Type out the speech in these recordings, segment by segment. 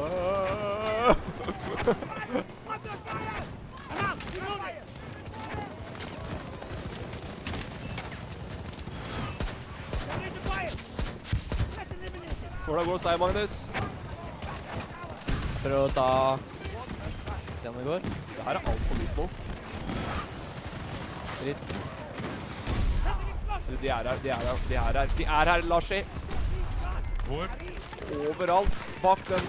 Hvordan går det hos deg, Magnus? Prøv å ta... Se om det går. Det her er alt for mye smoke. Dritt. De er her, Larsi. Hvor? Overalt, bak den.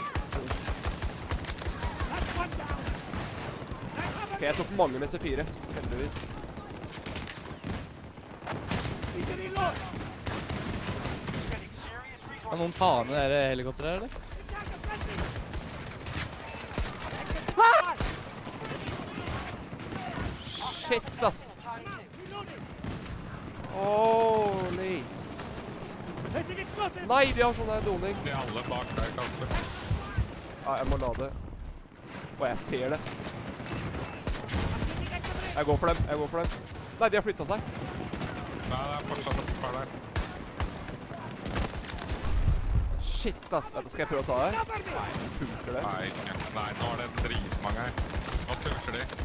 Ok, jeg tok mange med C4, heldigvis. Kan noen ta ned det helikopteret, eller? Shit, ass. Holy. Nei, de har sånn her doning. De er alle bak der, kanskje. Ja, jeg må lade. Og jeg ser det. Jeg går for dem, jeg går for dem. Nei, de har flyttet seg. Nei, det er fortsatt et par der. Shit, ass. Skal jeg prøve å ta her? Nei, funker det? Nei, ikke. Nei, nå er det dritmange her. Nå pusher de.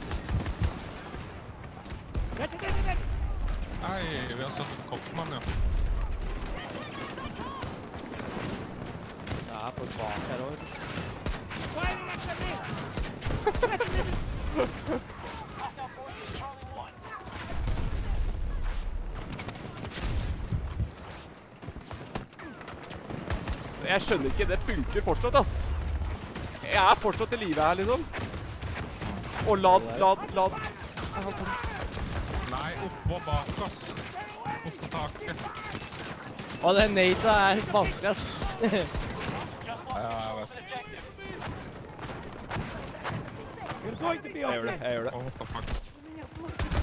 Nei, vi har satt en koppmann, ja. Det er på bak her også. Jeg skjønner ikke, det funker fortsatt, ass. Jeg er fortsatt i livet her, liksom. Og lad. Nei, oppå bak oss. Oppå taket. Å, den nata er vanskelig, ass. Ja, jeg vet. Jeg gjør det. Oh, what the fuck.